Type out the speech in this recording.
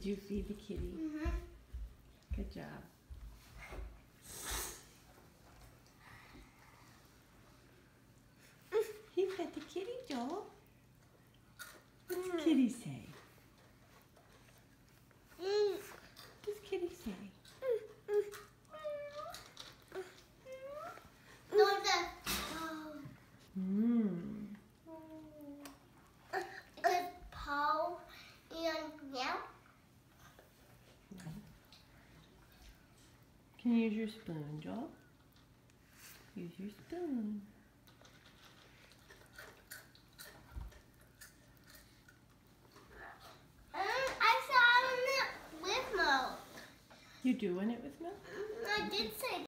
Did you feed the kitty? Mm-hmm. Good job. He fed the kitty, Joel. What's kitty say? What's kitty say? Paul and meow. Can you use your spoon, Joel? Use your spoon. I saw it with milk. You doing it with milk? I did say